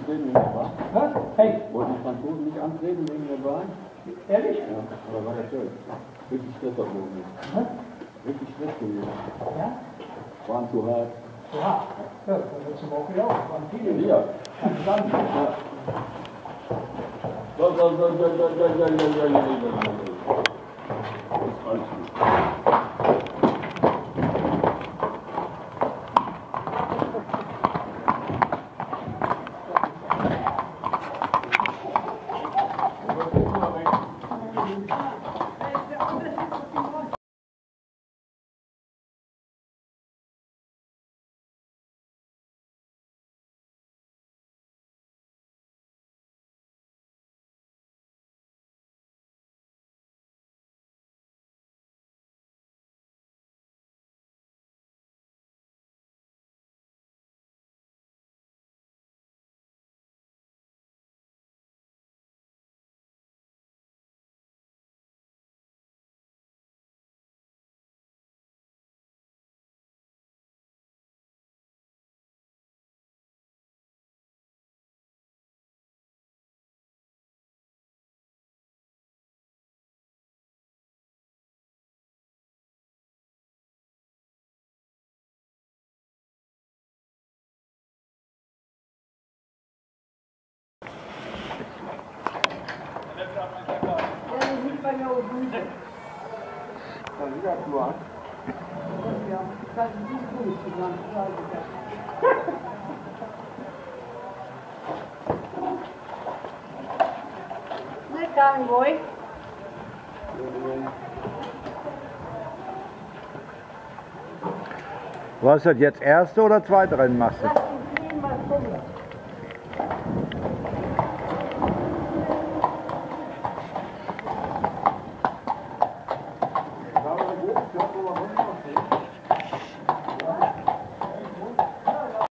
antreten wegen der Bahn? Was? Hey, Wollten die Franzosen nicht antreten wegen der Bahn? ehrlich? Ja, aber war das schön. Richtig Stress am Morgen. Was? Richtig Stress gewesen. Ja? Waren zu hart. Ja, ja, das wird zum Beispiel auch. Waren viele. Ja. Kann ich sagen. Ja. Ist alles gut. Coming, boy. Was ist das jetzt, erste oder zweite Rennen machst du?